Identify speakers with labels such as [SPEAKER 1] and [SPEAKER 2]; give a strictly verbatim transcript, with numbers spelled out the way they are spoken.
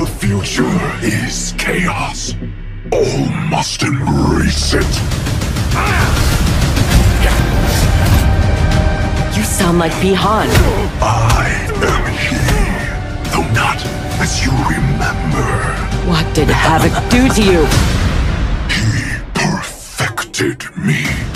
[SPEAKER 1] The future is chaos. All must embrace it.
[SPEAKER 2] You sound like Bihan.
[SPEAKER 1] I am he, though not as you remember.
[SPEAKER 2] What did Havoc do to you?
[SPEAKER 1] He perfected me.